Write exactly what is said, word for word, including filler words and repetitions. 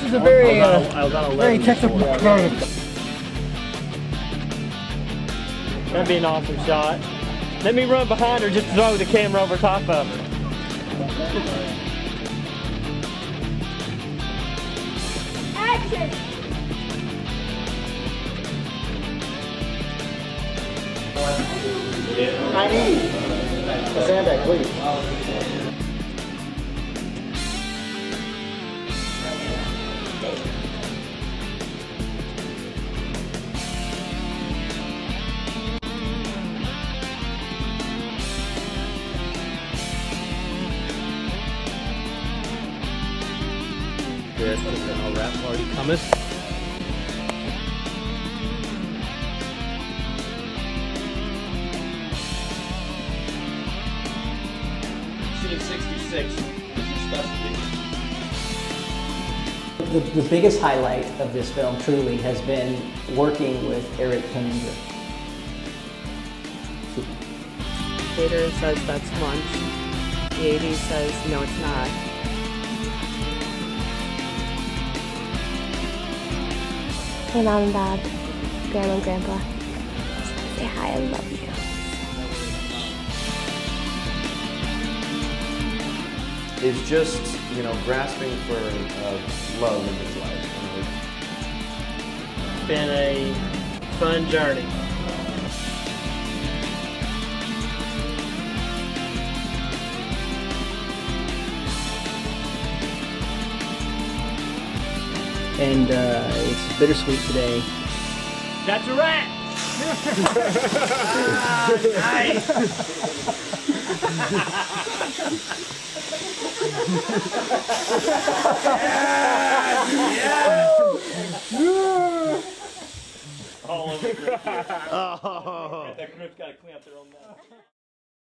is a very, I uh, was on- I was on very eleven technical before. program. That'd be an awesome shot. Let me run behind her, just throw the camera over top of her. Action! I need a sandbag, please. There's a rap party coming. Scene sixty-six. The, the biggest highlight of this film truly has been working with Eric Henninger. Gator says that's lunch. The eighties says no, it's not. Hey Mom and Dad, Grandma and Grandpa, say hi, I love you. Is just, you know, grasping for uh, love in his life. You know? It's been a fun journey. And uh, it's bittersweet today. That's a wrap! Ah, nice! yes! Yes! All over the group. Oh. That group's got to clean up their own mess.